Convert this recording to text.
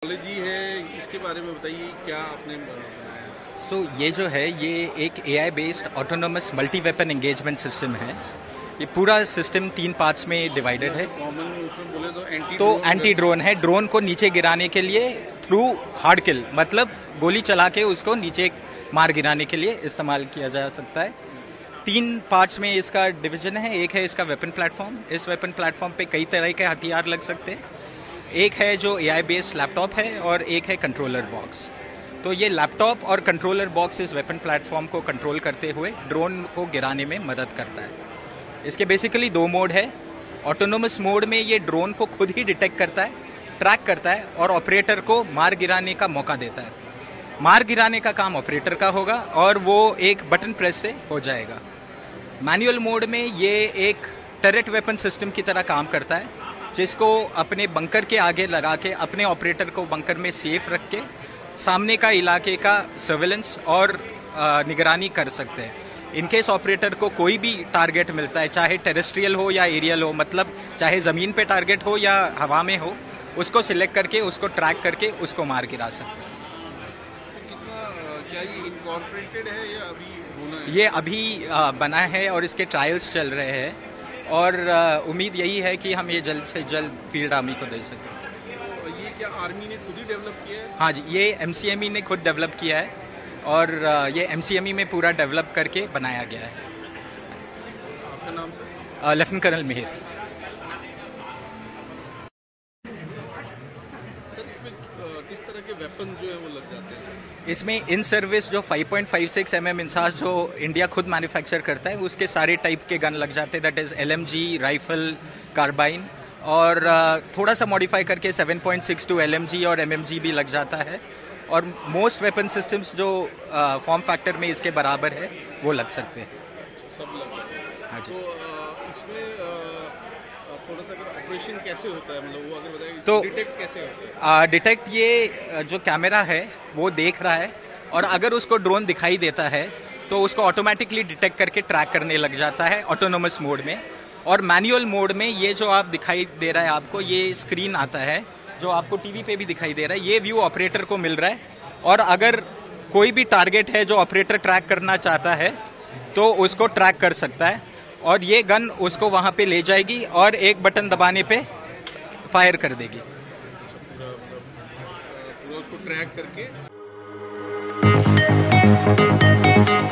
Technology है, इसके बारे में बताइए क्या आपने बनाया। ये जो है ये एक AI based autonomous multi weapon engagement system है। ये पूरा सिस्टम 3 पार्ट्स में डिवाइडेड है। कॉमन उसमें बोले तो एंटी ड्रोन है। ड्रोन को नीचे गिराने के लिए थ्रू हार्ड किल, मतलब गोली चला के उसको नीचे मार गिराने के लिए इस्तेमाल किया जा सकता है। 3 पार्ट्स में इसका डिवीजन है। एक है इसका वेपन प्लेटफॉर्म। इस वेपन प्लेटफॉर्म पे कई तरह के हथियार लग सकते हैं। एक है जो AI बेस्ड लैपटॉप है और एक है कंट्रोलर बॉक्स। तो ये लैपटॉप और कंट्रोलर बॉक्स इस वेपन प्लेटफॉर्म को कंट्रोल करते हुए ड्रोन को गिराने में मदद करता है। इसके बेसिकली 2 मोड है। ऑटोनोमस मोड में ये ड्रोन को खुद ही डिटेक्ट करता है, ट्रैक करता है और ऑपरेटर को मार गिराने का मौका देता है। मार गिराने का काम ऑपरेटर का होगा और वो एक बटन प्रेस से हो जाएगा। मैनुअल मोड में ये एक टरेट वेपन सिस्टम की तरह काम करता है, जिसको अपने बंकर के आगे लगा के अपने ऑपरेटर को बंकर में सेफ रख के सामने का इलाके का सर्वेलेंस और निगरानी कर सकते हैं। इनकेस ऑपरेटर को कोई भी टारगेट मिलता है, चाहे टेरेस्ट्रियल हो या एरियल हो, मतलब चाहे ज़मीन पे टारगेट हो या हवा में हो, उसको सिलेक्ट करके उसको ट्रैक करके उसको मार गिरा सकते हैं। क्या ये इनकॉर्पोरेटेड है या अभी होना है? ये अभी बना है और इसके ट्रायल्स चल रहे हैं और उम्मीद यही है कि हम ये जल्द से जल्द फील्ड आर्मी को दे सकें। तो ये क्या आर्मी ने खुद ही डेवलप किया है? हाँ जी, ये MCME ने खुद डेवलप किया है और ये MCME में पूरा डेवलप करके बनाया गया है। आपका नाम sir? Lieutenant colonel Mihir. Sir इसमें किस तरह के वेपन जो है वो लग जाते हैं? इसमें इन सर्विस जो 5.56 mm इंसास जो इंडिया खुद मैन्युफैक्चर करता है, उसके सारे टाइप के गन लग जाते हैं। That is LMG, rifle, carbine और थोड़ा सा मॉडिफाई करके 7.62 LMG और MMG भी लग जाता है। और मोस्ट वेपन सिस्टम्स जो फॉर्म फैक्टर में इसके बराबर है वो लग सकते हैं। सब लग जाते हैं। हाँ जी। तो इसमें थोड़ा सा ऑपरेशन कैसे होता है, मतलब वो अगर बताइए तो डिटेक्ट कैसे होता है? डिटेक्ट ये जो कैमरा है वो देख रहा है और अगर उसको ड्रोन दिखाई देता है तो उसको ऑटोमेटिकली डिटेक्ट करके ट्रैक करने लग जाता है ऑटोनोमस मोड में। और मैनुअल मोड में ये जो आप दिखाई दे रहा है आपको, ये स्क्रीन आता है जो आपको टीवी पे भी दिखाई दे रहा है, ये व्यू ऑपरेटर को मिल रहा है। और अगर कोई भी टारगेट है जो ऑपरेटर ट्रैक करना चाहता है तो उसको ट्रैक कर सकता है और ये गन उसको वहां पे ले जाएगी और एक बटन दबाने पे फायर कर देगी। पूरा उसको ट्रैक करके